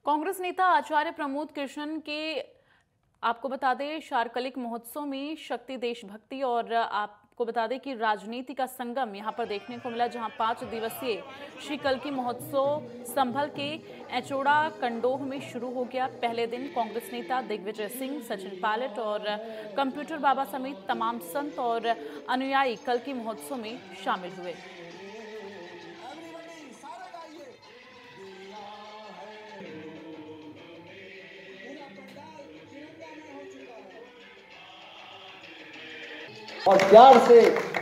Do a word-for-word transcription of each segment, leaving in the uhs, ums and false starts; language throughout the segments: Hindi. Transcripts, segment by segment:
कांग्रेस नेता आचार्य प्रमोद कृष्णन के आपको बता दें शारकलिक महोत्सव में शक्ति, देशभक्ति और आपको बता दें कि राजनीति का संगम यहां पर देखने को मिला, जहां पांच दिवसीय श्री कल्की महोत्सव संभल के एचोड़ा कंडोह में शुरू हो गया। पहले दिन कांग्रेस नेता दिग्विजय सिंह, सचिन पायलट और कंप्यूटर बाबा समेत तमाम संत और अनुयायी कल्की महोत्सव में शामिल हुए। और प्यार से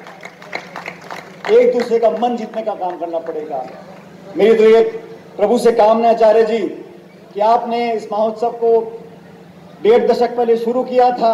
एक दूसरे का मन जीतने का काम करना पड़ेगा। मेरी तो ये प्रभु से कामना है आचार्य जी कि आपने इस महोत्सव को डेढ़ दशक पहले शुरू किया था।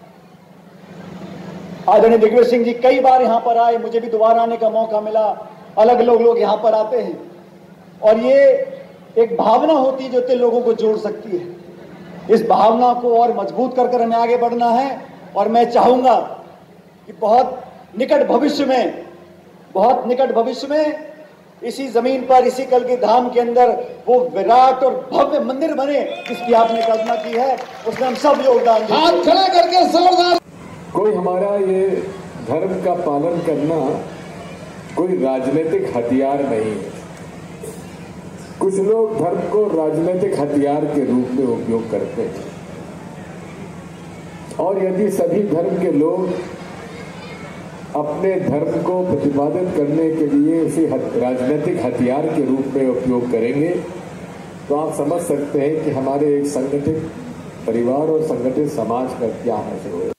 आदरणीय दिग्विजय सिंह जी कई बार यहां पर आए, मुझे भी दोबारा आने का मौका मिला। अलग अलग लोग यहां पर आते हैं और ये एक भावना होती है जो इतने लोगों को जोड़ सकती है। इस भावना को और मजबूत कर कर हमें आगे बढ़ना है और मैं चाहूंगा कि बहुत निकट भविष्य में बहुत निकट भविष्य में इसी जमीन पर, इसी कल्की धाम के अंदर वो विराट और भव्य मंदिर बने जिसकी आपने कल्पना की है। उसमें हम सब योगदान दें। हाथ खड़ा करके जोरदार। कोई हमारा ये धर्म का पालन करना कोई राजनीतिक हथियार नहीं है। कुछ लोग धर्म को राजनीतिक हथियार के रूप में उपयोग करते हैं और यदि सभी धर्म के लोग अपने धर्म को प्रतिपादित करने के लिए इसे राजनीतिक हथियार के रूप में उपयोग करेंगे तो आप समझ सकते हैं कि हमारे एक संगठित परिवार और संगठित समाज का क्या हासिल होगा।